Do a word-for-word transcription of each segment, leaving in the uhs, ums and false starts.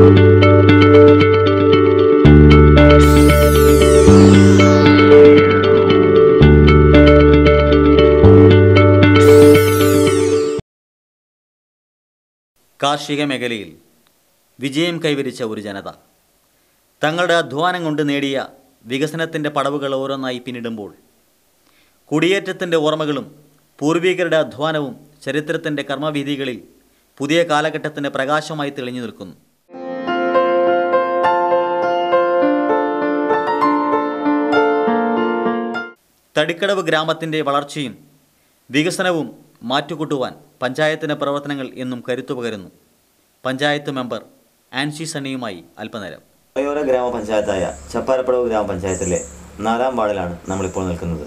കാർഷിക മേഖലയിൽ വിജയം കൈവരിച്ച ഒരു ജനത തങ്ങളുടെ അധ്വാനം കൊണ്ട് നേടിയ വികസനത്തിൻ്റെ പടവുകൾ ഓരോന്നായി പിന്നിടുമ്പോൾ കുടിയേറ്റത്തിൻ്റെ ഓർമ്മകളും പൂർവികരുടെ അധ്വാനവും ചരിത്രത്തിൻ്റെ കർമ്മവീഥികളിൽ പുതിയ കാലഘട്ടത്തിൻ്റെ പ്രകാശമായി തെളിഞ്ഞു നിൽക്കുന്നു. തടിക്കടവ് ഗ്രാമത്തിൻ്റെ വളർച്ചയും വികസനവും മാറ്റുകൂട്ടുവാൻ പഞ്ചായത്തിൻ്റെ പ്രവർത്തനങ്ങൾ എന്നും കരുത്തു പകരുന്നു. പഞ്ചായത്ത് മെമ്പർ ആൻസി സണ്ണിയുമായി അല്പനേരം. മലയോര ഗ്രാമപഞ്ചായത്തായ ചപ്പാരപ്പടവ് ഗ്രാമപഞ്ചായത്തിലെ നാലാം വാർഡിലാണ് നമ്മളിപ്പോൾ നിൽക്കുന്നത്.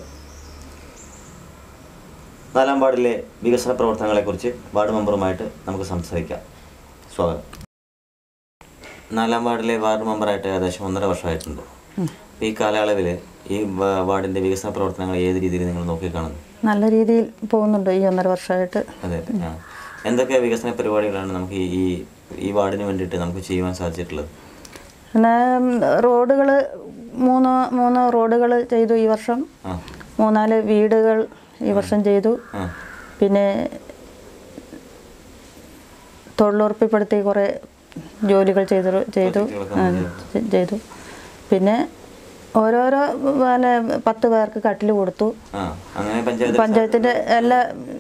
നാലാം വാർഡിലെ വികസന പ്രവർത്തനങ്ങളെക്കുറിച്ച് വാർഡ് മെമ്പറുമായിട്ട് നമുക്ക് സംസാരിക്കാം. സ്വാഗതം. നാലാം വാർഡിലെ വാർഡ് മെമ്പറായിട്ട് ഏകദേശം ഒന്നര വർഷമായിട്ടുണ്ട്. ഈ കാലയളവിൽ ഈ വാർഡിൻ്റെ വികസന പ്രവർത്തനങ്ങൾ ഏത് രീതിയിൽ നിങ്ങൾ നോക്കിക്കാണുന്നു? നല്ല രീതിയിൽ പോകുന്നുണ്ട് ഈ ഒന്നര വർഷമായിട്ട്. അതെ അതെ. ആ എന്തൊക്കെ വികസന പരിപാടികളാണ് നമുക്ക് ഈ ഈ വാർഡിന് വേണ്ടിയിട്ട് നമുക്ക് ചെയ്യുവാൻ സാധിച്ചിട്ടുള്ളത്? പിന്നെ റോഡുകൾ മൂന്ന് മൂന്ന് റോഡുകൾ ചെയ്തു ഈ വർഷം. മൂന്നാല് വീടുകൾ ഈ വർഷം ചെയ്തു. പിന്നെ തൊഴിലുറപ്പിപ്പെടുത്തി കുറേ ജോലികൾ ചെയ്തു ചെയ്തു ചെയ്തു പിന്നെ ഓരോരോ പിന്നെ പത്ത് പേർക്ക് കട്ടിൽ കൊടുത്തു. പഞ്ചായത്തിന്റെ എല്ലാ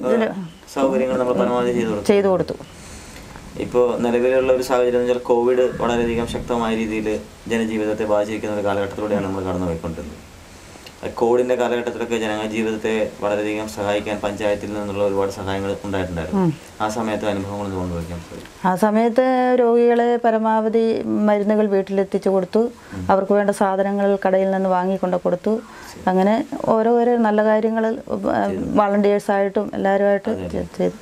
ചെയ്തു കൊടുത്തു. ഇപ്പോൾ നിലവിലുള്ള ഒരു സാഹചര്യം എന്ന് വെച്ചാൽ കോവിഡ് വളരെയധികം ശക്തമായ രീതിയിൽ ജനജീവിതത്തെ ബാധിച്ചിരിക്കുന്ന ഒരു കാലഘട്ടത്തിലൂടെയാണ് നമ്മൾ കടന്നു പോയിക്കൊണ്ടിരുന്നത്. കോവിഡിന്റെ കാലഘട്ടത്തിലൊക്കെ ജനങ്ങളുടെ ജീവിതത്തെ വളരെയധികം സഹായിക്കാൻ പഞ്ചായത്തിൽ നിന്നുള്ള ഒരുപാട് സഹായങ്ങൾ ഉണ്ടായിട്ടുണ്ടായിരുന്നു. ആ സമയത്ത് അനുഭവങ്ങൾ കൊണ്ടുപോയിക്കാൻ പറ്റും. ആ സമയത്ത് രോഗികളെ പരമാവധി മരുന്നുകൾ വീട്ടിലെത്തിച്ചു കൊടുത്തു. അവർക്ക് വേണ്ട സാധനങ്ങൾ കടയിൽ നിന്ന് വാങ്ങിക്കൊണ്ട് കൊടുത്തു. അങ്ങനെ ഓരോരോ നല്ല കാര്യങ്ങൾ വളണ്ടിയേഴ്സായിട്ടും എല്ലാവരുമായിട്ട് ചെയ്തു.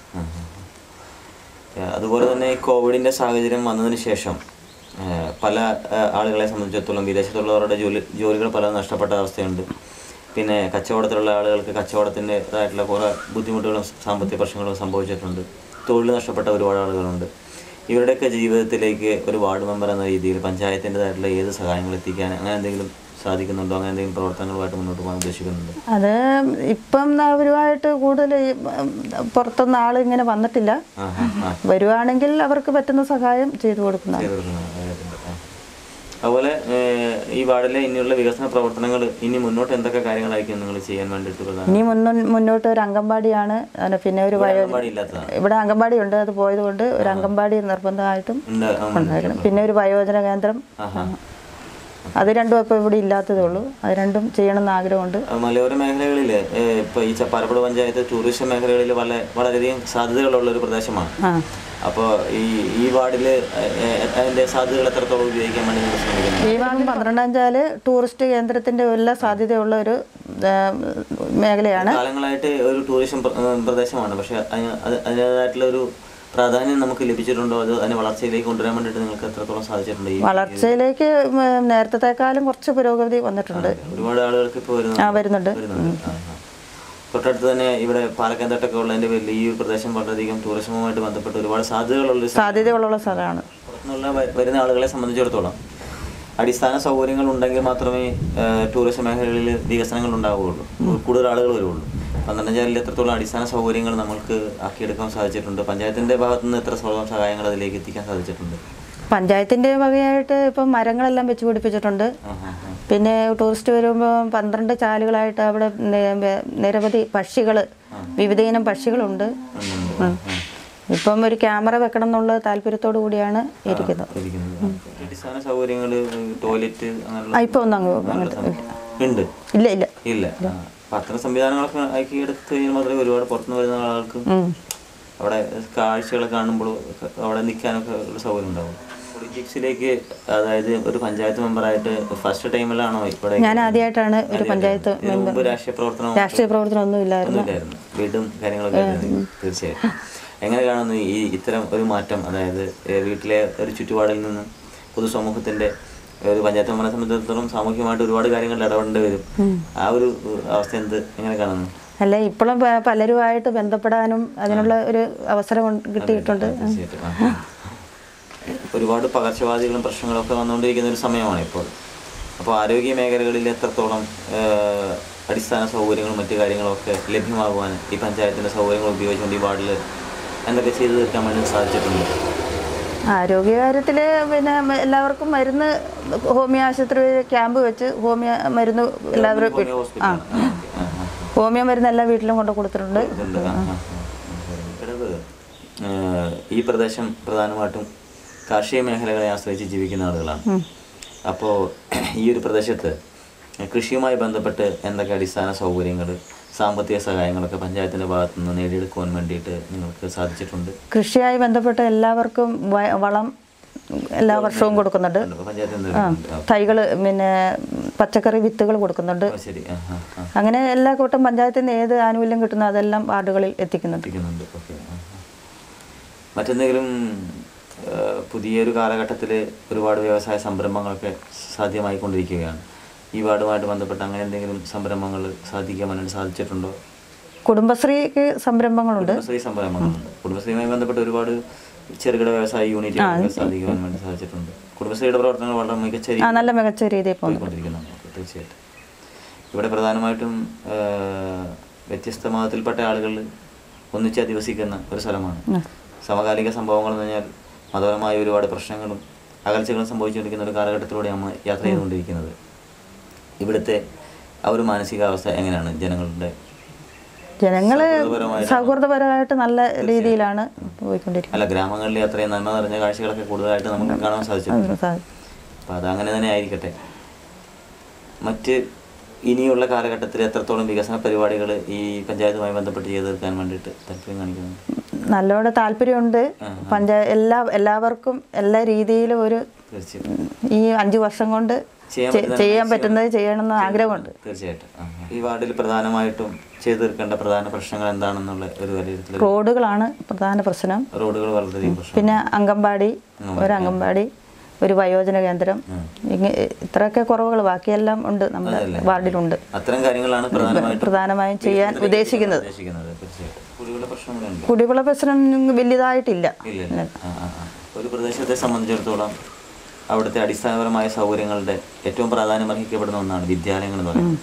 അതുപോലെ തന്നെ കോവിഡിന്റെ സാഹചര്യം വന്നതിന് ശേഷം പല ആളുകളെ സംബന്ധിച്ചിടത്തോളം വിദേശത്തുള്ളവരുടെ ജോലി ജോലികൾ പലതും നഷ്ടപ്പെട്ട അവസ്ഥയുണ്ട്. പിന്നെ കച്ചവടത്തിലുള്ള ആളുകൾക്ക് കച്ചവടത്തിൻ്റെതായിട്ടുള്ള കുറേ ബുദ്ധിമുട്ടുകളും സാമ്പത്തിക പ്രശ്നങ്ങളും സംഭവിച്ചിട്ടുണ്ട്. തൊഴിൽ നഷ്ടപ്പെട്ട ഒരുപാട് ആളുകളുണ്ട്. ഇവരുടെയൊക്കെ ജീവിതത്തിലേക്ക് ഒരു വാർഡ് മെമ്പർ എന്ന രീതിയിൽ പഞ്ചായത്തിൻ്റെതായിട്ടുള്ള ഏത് സഹായങ്ങൾ എത്തിക്കാൻ അങ്ങനെ എന്തെങ്കിലും സാധിക്കുന്നുണ്ടോ? അങ്ങനെ എന്തെങ്കിലും പ്രവർത്തനങ്ങളുമായിട്ട് മുന്നോട്ട് പോകാൻ ഉദ്ദേശിക്കുന്നുണ്ടോ? അത് ഇപ്പം അവരുമായിട്ട് കൂടുതൽ പുറത്തുനിന്ന് ആൾ ഇങ്ങനെ വന്നിട്ടില്ല. വരുവാണെങ്കിൽ അവർക്ക് പറ്റുന്ന സഹായം ചെയ്തു കൊടുക്കുന്നതാണ്. അതുപോലെ ഈ വാർഡിലെ ഇനിയുള്ള വികസന പ്രവർത്തനങ്ങൾ ഇനി മുന്നോട്ട് എന്തൊക്കെ കാര്യങ്ങളായിരിക്കും നിങ്ങൾ ചെയ്യാൻ വേണ്ടിയിട്ട്? ഇനി മുന്നോട്ട് ഒരു അംഗൻവാടിയാണ്. പിന്നെ ഒരു ഇവിടെ അംഗൻവാടി ഉണ്ട്. അത് പോയത് കൊണ്ട് ഒരു അംഗൻവാടി നിർബന്ധമായിട്ടും ഉണ്ടായിരുന്നു. പിന്നെ ഒരു വയോജന കേന്ദ്രം, അത് രണ്ടും ഇപ്പോൾ ഇവിടെ ഇല്ലാത്തതേ ഉള്ളൂ. അത് രണ്ടും ചെയ്യണമെന്ന് ആഗ്രഹമുണ്ട്. മലയോര മേഖലകളിൽ ഇപ്പോൾ ഈ ചപ്പാരപ്പട പഞ്ചായത്ത് ടൂറിസം മേഖലകളിൽ വളരെ വളരെയധികം സാധ്യതകളുള്ള ഒരു പ്രദേശമാണ്. അപ്പോൾ ഈ ഈ വാർഡിൽ അതിൻ്റെ സാധ്യതകൾ എത്രത്തോളം ഉപയോഗിക്കാൻ വേണ്ടി നിങ്ങൾ ശ്രമിക്കുന്നു? ഈ വാർഡ് പന്ത്രണ്ടാഞ്ചാല് ടൂറിസ്റ്റ് കേന്ദ്രത്തിൻ്റെ എല്ലാ സാധ്യതയുള്ള ഒരു മേഖലയാണ്. കാലങ്ങളായിട്ട് ഒരു ടൂറിസം പ്രദേശമാണ്. പക്ഷേ അതിൻ്റേതായിട്ടുള്ള ഒരു പ്രാധാന്യം നമുക്ക് ലഭിച്ചിട്ടുണ്ടോ? അത് അതിനെ വളർച്ചയിലേക്ക് കൊണ്ടുവരാൻ വേണ്ടിയിട്ട് നിങ്ങൾക്ക് എത്രത്തോളം സാധിച്ചിട്ടുണ്ട്? ഈ വളർച്ചയിലേക്ക് നേരത്തെക്കാളും കുറച്ച് പുരോഗതി വന്നിട്ടുണ്ട്. ഒരുപാട് ആളുകൾക്ക് ഇപ്പോൾ വരുന്നുണ്ട്. തൊട്ടടുത്ത് തന്നെ ഇവിടെ പാലക്കയം തട്ടൊക്കെ ഉള്ളതിൻ്റെ പേരിൽ ഈ ഒരു പ്രദേശം വളരെയധികം ടൂറിസവുമായിട്ട് ബന്ധപ്പെട്ട് ഒരുപാട് സാധ്യതകളുള്ള സാധ്യതകളുള്ള സ്ഥലമാണ്. പുറത്തുനിന്നുള്ള വരുന്ന ആളുകളെ സംബന്ധിച്ചിടത്തോളം അടിസ്ഥാന സൗകര്യങ്ങൾ ഉണ്ടെങ്കിൽ മാത്രമേ ടൂറിസം മേഖലകളിൽ വികസനങ്ങൾ ഉണ്ടാവുകയുള്ളൂ, കൂടുതൽ ആളുകൾ വരുള്ളൂ. പന്ത്രണ്ടാഞ്ചാലിൽ എത്രത്തോളം അടിസ്ഥാന സൗകര്യങ്ങൾ നമ്മൾക്ക് ആക്കിയെടുക്കാൻ സാധിച്ചിട്ടുണ്ട്? പഞ്ചായത്തിൻ്റെ ഭാഗത്തു നിന്ന് എത്രത്തോളം സഹായങ്ങൾ അതിലേക്ക് എത്തിക്കാൻ സാധിച്ചിട്ടുണ്ട്? പഞ്ചായത്തിൻ്റെ വകയായിട്ട് ഇപ്പം മരങ്ങളെല്ലാം വെച്ച് പിടിപ്പിച്ചിട്ടുണ്ട്. പിന്നെ ടൂറിസ്റ്റ് വരുമ്പോൾ പന്ത്രണ്ട് ചാലുകളായിട്ട് അവിടെ നിരവധി പക്ഷികൾ, വിവിധയിനം പക്ഷികളുണ്ട്. ഇപ്പം ഒരു ക്യാമറ വെക്കണം എന്നുള്ള താല്പര്യത്തോടു കൂടിയാണ് ഇരിക്കുന്നത്. അടിസ്ഥാന സൗകര്യങ്ങൾ ടോയ്ലറ്റ് ഇപ്പൊ ഒന്നും അങ്ങോട്ട് ഇല്ല ഇല്ല ഇല്ല. അത്തരം സംവിധാനങ്ങളൊക്കെ ആക്കി എടുത്ത് കഴിഞ്ഞാൽ മാത്രമേ ഒരുപാട് പുറത്തുനിന്ന് വരുന്ന ആളുകൾക്ക് അവിടെ കാഴ്ചകൾ കാണുമ്പോൾ അവിടെ നിൽക്കാനൊക്കെ ഒരു സൗകര്യം ഉണ്ടാവും. പൊളിറ്റിക്സിലേക്ക്, അതായത് ഒരു പഞ്ചായത്ത് മെമ്പറായിട്ട് ഫസ്റ്റ് ടൈമിലാണോ ഇവിടെ? ഞാൻ ആദ്യമായിട്ടാണ് ഒരു പഞ്ചായത്ത് മെമ്പർ. രാഷ്ട്രീയ പ്രവർത്തനം രാഷ്ട്രീയ പ്രവർത്തനം ഒന്നും ഇല്ലായിരുന്നു. വീടും കാര്യങ്ങളൊക്കെ. തീർച്ചയായും. എങ്ങനെ കാണുന്നു ഈ ഇത്തരം ഒരു മാറ്റം? അതായത് വീട്ടിലെ ഒരു ചുറ്റുപാടിൽ നിന്നും പൊതുസമൂഹത്തിന്റെ ഒരു പഞ്ചായത്ത് മെമ്പറെ സംബന്ധിച്ചിടത്തോളം സാമൂഹികമായിട്ട് ഒരുപാട് കാര്യങ്ങളിൽ ഇടപെടേണ്ടി വരും. ആ ഒരു അവസ്ഥ എന്ത് എങ്ങനെ കാണുന്നു? അല്ല, ഇപ്പോഴും പലരുമായിട്ട് ബന്ധപ്പെടാനും അതിനുള്ള ഒരു അവസരം കിട്ടിയിട്ടുണ്ട്. ഒരുപാട് പകർച്ചവ്യാധികളും പ്രശ്നങ്ങളൊക്കെ വന്നുകൊണ്ടിരിക്കുന്ന ഒരു സമയമാണ് ഇപ്പോൾ. അപ്പോൾ ആരോഗ്യ മേഖലകളിൽ എത്രത്തോളം അടിസ്ഥാന സൗകര്യങ്ങളും മറ്റു കാര്യങ്ങളൊക്കെ ലഭ്യമാകുവാൻ ഈ പഞ്ചായത്തിൻ്റെ സൗകര്യങ്ങൾ ഉപയോഗിച്ചുകൊണ്ട് ഈ വാർഡിൽ എന്തൊക്കെ ചെയ്തു തീർക്കാൻ വേണ്ടി സാധിച്ചിട്ടുണ്ട്? ആരോഗ്യകാര്യത്തിൽ പിന്നെ എല്ലാവർക്കും മരുന്ന് ഹോമിയോ ആശുപത്രി ക്യാമ്പ് വെച്ച് ഹോമിയോ മരുന്ന് എല്ലാവരും ആ ഹോമിയോ മരുന്ന് എല്ലാ വീട്ടിലും കൊണ്ട് കൊടുത്തിട്ടുണ്ട്. ഈ പ്രദേശം പ്രധാനമായിട്ടും കാർഷിക മേഖലകളെ ആശ്രയിച്ച് ജീവിക്കുന്ന ആളുകളാണ്. അപ്പോൾ ഈ ഒരു പ്രദേശത്ത് കൃഷിയുമായി ബന്ധപ്പെട്ട് എന്തൊക്കെ അടിസ്ഥാന സൗകര്യങ്ങൾ, സാമ്പത്തിക സഹായങ്ങളൊക്കെ പഞ്ചായത്തിൻ്റെ ഭാഗത്തു നിന്ന് നേടിയെടുക്കുവാൻ വേണ്ടിയിട്ട് നിങ്ങൾക്ക് സാധിച്ചിട്ടുണ്ട്? കൃഷിയായി ബന്ധപ്പെട്ട് എല്ലാവർക്കും വളം എല്ലാ വർഷവും കൊടുക്കുന്നുണ്ട്. തൈകൾ പിന്നെ പച്ചക്കറി വിത്തുകൾ കൊടുക്കുന്നുണ്ട്. അങ്ങനെ എല്ലാ കൂട്ടം പഞ്ചായത്തിൽ നിന്ന് ഏത് ആനുകൂല്യം കിട്ടുന്നോ അതെല്ലാം വാർഡുകളിൽ എത്തിക്കുന്നുണ്ട്. മറ്റെന്തെങ്കിലും പുതിയൊരു കാലഘട്ടത്തിൽ ഒരുപാട് വ്യവസായ സംരംഭങ്ങളൊക്കെ സാധ്യമായിക്കൊണ്ടിരിക്കുകയാണ്. ഈ വാർഡുമായിട്ട് ബന്ധപ്പെട്ട് അങ്ങനെ എന്തെങ്കിലും സംരംഭങ്ങൾ സാധിക്കാൻ വേണ്ടി സാധിച്ചിട്ടുണ്ടോ? കുടുംബശ്രീക്ക് സംരംഭങ്ങളുണ്ട്. കുടുംബശ്രീ സംരംഭങ്ങളുണ്ട്. കുടുംബശ്രീയുമായി ബന്ധപ്പെട്ട് ഒരുപാട് ചെറുകിട വ്യവസായ യൂണിറ്റുകൾ സാധിക്കുവാൻ വേണ്ടി സാധിച്ചിട്ടുണ്ട്. കുടുംബശ്രീയുടെ പ്രവർത്തനങ്ങൾ വളരെ മികച്ച രീതിയിൽ നല്ല മികച്ച രീതിയിൽ പോയിക്കൊണ്ടിരിക്കുന്നുണ്ട്. തീർച്ചയായിട്ടും ഇവിടെ പ്രധാനമായിട്ടും വ്യത്യസ്ത മതത്തിൽപ്പെട്ട ആളുകൾ ഒന്നിച്ച് അധിവസിക്കുന്ന ഒരു സ്ഥലമാണ്. സമകാലിക സംഭവങ്ങൾ എന്ന് പറഞ്ഞാൽ മതപരമായ ഒരുപാട് പ്രശ്നങ്ങളും അകൽച്ചകളും സംഭവിച്ചുകൊണ്ടിരിക്കുന്ന ഒരു കാലഘട്ടത്തിലൂടെയാണ് യാത്ര ചെയ്തുകൊണ്ടിരിക്കുന്നത്. ഇവിടുത്തെ ആ ഒരു മാനസികാവസ്ഥ എങ്ങനെയാണ്? ജനങ്ങളുടെ ജനങ്ങൾ സൗഹൃദപരമായിട്ട് നല്ല രീതിയിലാണ് പോയിക്കൊണ്ടിരിക്കുന്നത്. അല്ല, ഗ്രാമങ്ങളിൽ അത്രയും നന്മ നിറഞ്ഞ കാഴ്ചകളൊക്കെ കൂടുതലായിട്ട് നമുക്ക് കാണാൻ സാധിച്ചിട്ടുണ്ട്. അപ്പം അതങ്ങനെ തന്നെ ആയിരിക്കട്ടെ. മറ്റ് ഇനിയുള്ള കാലഘട്ടത്തിൽ എത്രത്തോളം വികസന പരിപാടികൾ ഈ പഞ്ചായത്തുമായി ബന്ധപ്പെട്ട് ചെയ്ത് തീർക്കാൻ വേണ്ടിയിട്ട് താല്പര്യം കാണിക്കുന്നു? നല്ലോണം താല്പര്യമുണ്ട്. പഞ്ചായത്ത് എല്ലാ എല്ലാവർക്കും എല്ലാ രീതിയിലും ഒരു ഈ അഞ്ചു വർഷം കൊണ്ട് ചെയ്യാൻ പറ്റുന്നത് ചെയ്യണമെന്ന് ആഗ്രഹമുണ്ട്. തീർച്ചയായിട്ടും. ഈ വാർഡിൽ പ്രധാനമായിട്ടും ചെയ്തു തീർക്കേണ്ട പ്രധാന പ്രശ്നങ്ങൾ എന്താണെന്നുള്ള ഒരു വിലയിരുത്തൽ? റോഡുകളാണ് പ്രധാന പ്രശ്നം. റോഡുകൾ വളരെയധികം പ്രശ്നം. പിന്നെ അംഗൻവാടി, ഒരു അംഗൻവാടി, ഒരു വയോജന കേന്ദ്രം, ഇത്രയൊക്കെ കുറവുകൾ. ബാക്കിയെല്ലാം ഉണ്ട് നമ്മുടെ വാർഡിലുണ്ട്. അത്തരം കാര്യങ്ങളാണ് പ്രധാനമായും ചെയ്യാൻ ഉദ്ദേശിക്കുന്നത്. കുടിവെള്ള പ്രശ്നം വലിയതായിട്ടില്ല. ഒരു പ്രദേശത്തെ സംബന്ധിച്ചിടത്തോളം അവിടുത്തെ അടിസ്ഥാനപരമായ സൗകര്യങ്ങളുടെ ഏറ്റവും പ്രാധാന്യം അർഹിക്കപ്പെടുന്ന ഒന്നാണ് വിദ്യാലയങ്ങൾ എന്ന് പറയുന്നത്.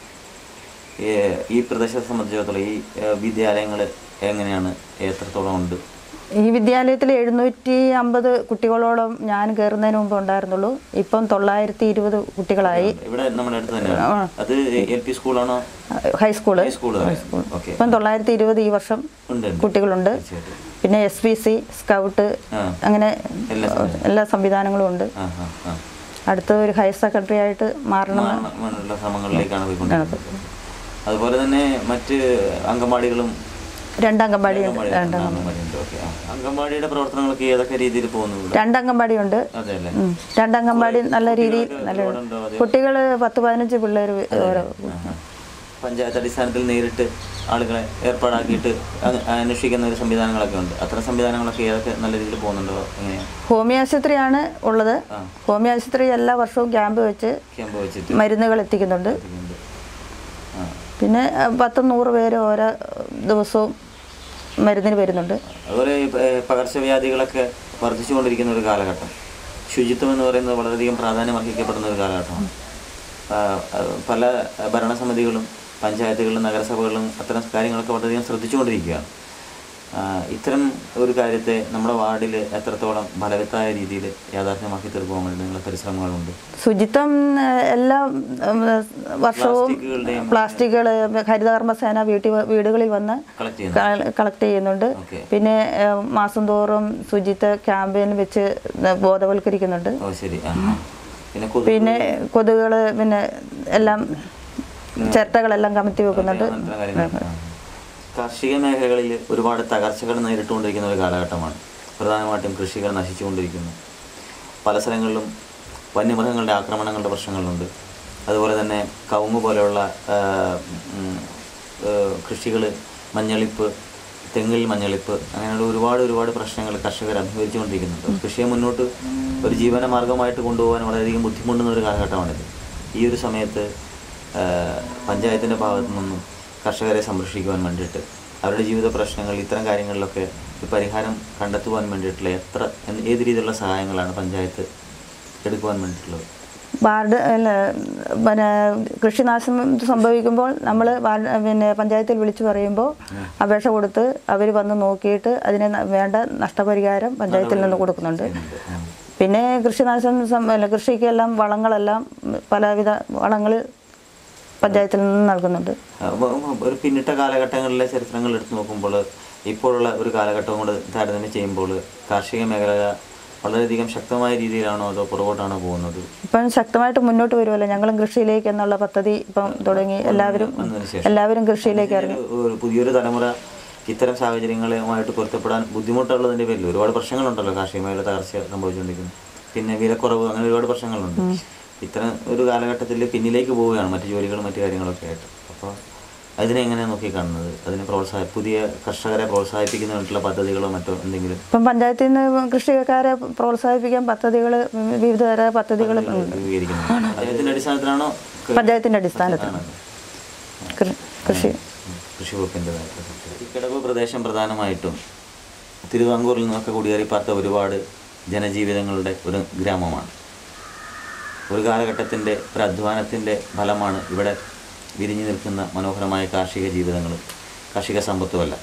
ഈ പ്രദേശത്തെ സംബന്ധിച്ചിടത്തോളം ഈ വിദ്യാലയങ്ങൾ എങ്ങനെയാണ്, എത്രത്തോളം ഉണ്ട്? ഈ വിദ്യാലയത്തിൽ എഴുന്നൂറ്റി അമ്പത് കുട്ടികളോളം ഞാൻ കയറുന്നതിന് മുമ്പ് ഉണ്ടായിരുന്നുള്ളൂ. ഇപ്പം തൊള്ളായിരത്തി ഇരുപത് കുട്ടികളായി. ഇവിടെ നമ്മുടെ അടുത്ത് തന്നെയാണ്. അത് എൽ പി സ്കൂളാണോ? ഹൈസ്കൂള്. ഇപ്പം തൊള്ളായിരത്തി ഇരുപത് ഈ വർഷം കുട്ടികളുണ്ട്. പിന്നെ എസ് പി സി, സ്കൗട്ട്, അങ്ങനെ എല്ലാ സംവിധാനങ്ങളും ഉണ്ട്. അടുത്ത ഒരു ഹയർ സെക്കൻഡറി ആയിട്ട് മാറണം. അതുപോലെ തന്നെ മറ്റ് അംഗൻവാടികളും രണ്ട് അംഗൻവാടിയുണ്ട്. രണ്ട് അംഗൻവാടിയുടെ പ്രവർത്തനങ്ങളൊക്കെ ഏതൊക്കെ രീതിയിൽ പോകുന്നു? രണ്ട് അംഗൻവാടിയുണ്ട്. രണ്ട് അംഗൻവാടി നല്ല രീതിയിൽ നല്ല കുട്ടികൾ പത്ത് പതിനഞ്ച് പിള്ളേർ ഓരോ. പഞ്ചായത്ത് അടിസ്ഥാനത്തിൽ നേരിട്ട് ആളുകളെ ഏർപ്പാടാക്കിയിട്ട് അന്വേഷിക്കുന്ന ഒരു സംവിധാനങ്ങളൊക്കെ ഉണ്ട്. അത്തരം സംവിധാനങ്ങളൊക്കെ ഏതൊക്കെ നല്ല രീതിയിൽ പോകുന്നുണ്ടോ? എങ്ങനെയാണ്? ഹോമിയോ ആശുപത്രിയാണ് ഉള്ളത്. ഹോമിയോ ആശുപത്രി എല്ലാ വർഷവും ക്യാമ്പ് വെച്ച് ക്യാമ്പ് വെച്ചിട്ട് മരുന്നുകൾ എത്തിക്കുന്നുണ്ട്. പിന്നെ പത്ത് നൂറ് പേര് ഓരോ ദിവസവും മരുന്നിന് വരുന്നുണ്ട്. അതുപോലെ പകർച്ചവ്യാധികളൊക്കെ വർദ്ധിച്ചുകൊണ്ടിരിക്കുന്ന ഒരു കാലഘട്ടം. ശുചിത്വം എന്ന് പറയുന്നത് വളരെയധികം പ്രാധാന്യം അർഹിക്കപ്പെടുന്ന ഒരു കാലഘട്ടമാണ്. പല ഭരണസമിതികളും പഞ്ചായത്തുകളിലും നഗരസഭകളിലും അത്തരം കാര്യങ്ങളൊക്കെ വളരെയധികം ശ്രദ്ധിച്ചുകൊണ്ടിരിക്കുകയാണ്. ഇത്തരം ഒരു കാര്യത്തെ നമ്മുടെ വാർഡിൽ എത്രത്തോളം ഫലവത്തായ രീതിയിൽ യാഥാർത്ഥ്യമാക്കി തീർക്കുവാൻ വേണ്ടി നിങ്ങളുടെ പരിശ്രമങ്ങളുണ്ട്? ശുചിത്വം എല്ലാ വർഷവും പ്ലാസ്റ്റിക്കുകൾ ഹരിതകർമ്മസേന വീട്ടിൽ വീടുകളിൽ വന്ന് കളക്ട് ചെയ്യുന്നുണ്ട്. പിന്നെ മാസം തോറും ശുചിത്വ ക്യാമ്പയിൻ വെച്ച് ബോധവൽക്കരിക്കുന്നുണ്ട്. പിന്നെ കൊതുകുകൾ പിന്നെ എല്ലാം ചിരട്ടകളെല്ലാം കമത്തി വെക്കുന്നുണ്ട്. കാർഷിക മേഖലകളിൽ ഒരുപാട് തകർച്ചകൾ നേരിട്ടുകൊണ്ടിരിക്കുന്ന ഒരു കാലഘട്ടമാണ്. പ്രധാനമായിട്ടും കൃഷികൾ നശിച്ചുകൊണ്ടിരിക്കുന്നു. പല സ്ഥലങ്ങളിലും വന്യമൃഗങ്ങളുടെ ആക്രമണങ്ങളുടെ പ്രശ്നങ്ങളുണ്ട്. അതുപോലെ തന്നെ കവുങ്ങ് പോലെയുള്ള കൃഷികൾ, മഞ്ഞളിപ്പ്, തെങ്ങിൽ മഞ്ഞളിപ്പ്, അങ്ങനെയുള്ള ഒരുപാട് ഒരുപാട് പ്രശ്നങ്ങൾ കർഷകർ അഭിമുഖീകരിച്ചുകൊണ്ടിരിക്കുന്നുണ്ട്. കൃഷിയെ മുന്നോട്ട് ഒരു ജീവന മാർഗമായിട്ട് കൊണ്ടുപോകാൻ വളരെയധികം ബുദ്ധിമുട്ടുന്ന ഒരു കാലഘട്ടമാണിത്. ഈ ഒരു സമയത്ത് പഞ്ചായത്തിൻ്റെ ഭാഗത്തു നിന്നും കർഷകരെ സംരക്ഷിക്കുവാൻ വേണ്ടിയിട്ട് അവരുടെ ജീവിത പ്രശ്നങ്ങൾ ഇത്തരം കാര്യങ്ങളിലൊക്കെ പരിഹാരം കണ്ടെത്തുവാൻ വേണ്ടിയിട്ടുള്ള എത്ര ഏത് രീതിയിലുള്ള സഹായങ്ങളാണ് പഞ്ചായത്ത് എടുക്കുവാൻ വേണ്ടിയിട്ടുള്ളത്? വാർഡ് അല്ല പിന്നെ കൃഷിനാശം സംഭവിക്കുമ്പോൾ നമ്മൾ വാർഡ് പിന്നെ പഞ്ചായത്തിൽ വിളിച്ചു പറയുമ്പോൾ അപേക്ഷ കൊടുത്ത് അവർ വന്ന് നോക്കിയിട്ട് അതിന് വേണ്ട നഷ്ടപരിഹാരം പഞ്ചായത്തിൽ നിന്ന് കൊടുക്കുന്നുണ്ട്. പിന്നെ കൃഷിനാശം അല്ല കൃഷിക്കെല്ലാം വളങ്ങളെല്ലാം പലവിധ വളങ്ങൾ പഞ്ചായത്തിൽ നിന്ന് നൽകുന്നുണ്ട്. ഒരു പിന്നിട്ട കാലഘട്ടങ്ങളിലെ ചരിത്രങ്ങൾ എടുത്തു നോക്കുമ്പോൾ ഇപ്പോഴുള്ള ഒരു കാലഘട്ടവും കൂടെ താരതമ്യം ചെയ്യുമ്പോൾ കാർഷിക മേഖല വളരെയധികം ശക്തമായ രീതിയിലാണോ അതോ പുറകോട്ടാണോ പോകുന്നത്? ഇപ്പം ശക്തമായിട്ട് മുന്നോട്ട് വരുമല്ലോ. ഞങ്ങളും കൃഷിയിലേക്ക് എന്നുള്ള പദ്ധതി ഇപ്പം തുടങ്ങി. എല്ലാവരും എല്ലാവരും കൃഷിയിലേക്ക് ഇറങ്ങി. പുതിയൊരു തലമുറ ഇത്തരം സാഹചര്യങ്ങളുമായിട്ട് പൊരുത്തപ്പെടാൻ ബുദ്ധിമുട്ടുള്ളതിൻ്റെ പേരിൽ ഒരുപാട് പ്രശ്നങ്ങളുണ്ടല്ലോ. കാർഷിക മേഖല തകർച്ച സംഭവിച്ചുകൊണ്ടിരിക്കുന്നു, പിന്നെ വിലക്കുറവ്, അങ്ങനെ ഒരുപാട് പ്രശ്നങ്ങളുണ്ട്. ഇത്തരം ഒരു കാലഘട്ടത്തിൽ പിന്നിലേക്ക് പോവുകയാണ് മറ്റു ജോലികളും മറ്റു കാര്യങ്ങളൊക്കെ ആയിട്ട്. അപ്പോൾ അതിനെ എങ്ങനെയാണ് നോക്കിക്കാണുന്നത്? അതിനെ പ്രോത്സാഹി പുതിയ കർഷകരെ പ്രോത്സാഹിപ്പിക്കുന്നതിനുള്ള പദ്ധതികളോ മറ്റോ എന്തെങ്കിലും? ഇപ്പം പഞ്ചായത്തിൽ നിന്ന് കൃഷിക്കാരെ പ്രോത്സാഹിപ്പിക്കാൻ പദ്ധതികൾ വിവിധ തര പദ്ധതികൾ പഞ്ചായത്തിൻ്റെ അടിസ്ഥാനത്തിലാണോ? പഞ്ചായത്തിൻ്റെ അടിസ്ഥാനത്തിലാണ് കൃഷി കൃഷി വകുപ്പിൻ്റെതായിട്ട്. കിടവ് പ്രദേശം പ്രധാനമായിട്ടും തിരുവിതാംകൂറിൽ നിന്നൊക്കെ കുടിയേറി പാർത്ത ഒരുപാട് ജനജീവിതങ്ങളുടെ ഒരു ഗ്രാമമാണ്. ഒരു കാലഘട്ടത്തിൻ്റെ ഒരു അധ്വാനത്തിൻ്റെ ഫലമാണ് ഇവിടെ വിരിഞ്ഞു നിൽക്കുന്ന മനോഹരമായ കാർഷിക ജീവിതങ്ങളും കാർഷിക സമ്പത്തുമല്ല.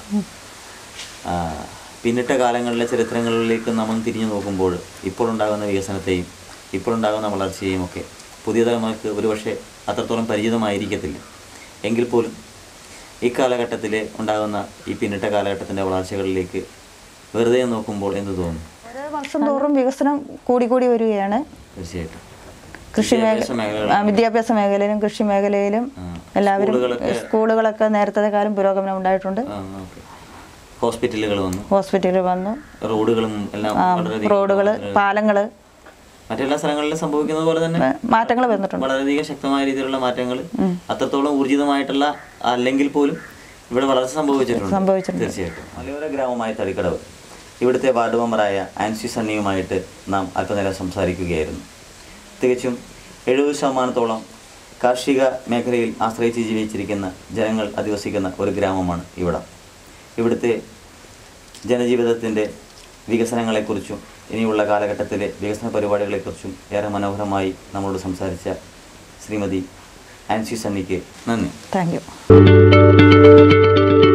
പിന്നിട്ട കാലങ്ങളിലെ ചരിത്രങ്ങളിലേക്ക് നമ്മൾ തിരിഞ്ഞു നോക്കുമ്പോൾ ഇപ്പോഴുണ്ടാകുന്ന വികസനത്തെയും ഇപ്പോഴുണ്ടാകുന്ന വളർച്ചയെയും ഒക്കെ പുതിയ തലമുറയ്ക്ക് ഒരുപക്ഷെ അത്രത്തോളം പരിചിതമായിരിക്കത്തില്ല. എങ്കിൽ പോലും ഈ കാലഘട്ടത്തിൽ ഉണ്ടാകുന്ന ഈ പിന്നിട്ട കാലഘട്ടത്തിൻ്റെ വളർച്ചകളിലേക്ക് വെറുതെ നോക്കുമ്പോൾ എന്ത് തോന്നുന്നു? ഓരോ വർഷം തോറും വികസനം കൂടിക്കൂടി വരികയാണ്. തീർച്ചയായിട്ടും കൃഷി മേഖല വിദ്യാഭ്യാസ മേഖലയിലും കൃഷി മേഖലയിലും എല്ലാവരും സ്കൂളുകളൊക്കെ നേരത്തെ കാലം പുരോഗമനം ഉണ്ടായിട്ടുണ്ട്. ഹോസ്പിറ്റലുകൾ വന്നു ഹോസ്പിറ്റലുകൾ വന്നു റോഡുകളും എല്ലാം റോഡുകൾ പാലങ്ങള് മറ്റെല്ലാ സ്ഥലങ്ങളിലും സംഭവിക്കുന്നത് പോലെ തന്നെ മാറ്റങ്ങൾ വന്നിട്ടുണ്ട്. വളരെയധികം ശക്തമായ രീതിയിലുള്ള മാറ്റങ്ങൾ അത്രത്തോളം ഊർജിതമായിട്ടുള്ള അല്ലെങ്കിൽ പോലും ഇവിടെ വളർച്ച സംഭവിച്ചിട്ടുണ്ട്. തീർച്ചയായിട്ടും. മലയോര ഗ്രാമമായ തളിക്കടവ് ഇവിടുത്തെ വാർഡ് മെമ്പറായ ആൻസി സണ്ണിയുമായിട്ട് നാം അല്പനേരം സംസാരിക്കുകയായിരുന്നു. തികച്ചും എഴുപത് ശതമാനത്തോളം കാർഷിക മേഖലയിൽ ആശ്രയിച്ച് ജീവിച്ചിരിക്കുന്ന ജനങ്ങൾ അധിവസിക്കുന്ന ഒരു ഗ്രാമമാണ് ഇവിടം. ഇവിടുത്തെ ജനജീവിതത്തിൻ്റെ വികസനങ്ങളെക്കുറിച്ചും ഇനിയുള്ള കാലഘട്ടത്തിലെ വികസന പരിപാടികളെക്കുറിച്ചും ഏറെ മനോഹരമായി നമ്മളോട് സംസാരിച്ച ശ്രീമതി ആൻസി സണ്ണിക്ക് നന്ദി. Thank U.